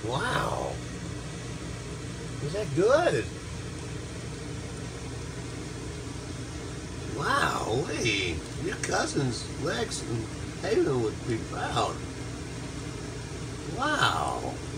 Wow. Is that good? Wow, hey, your cousins Lex and Haven would be proud. Wow.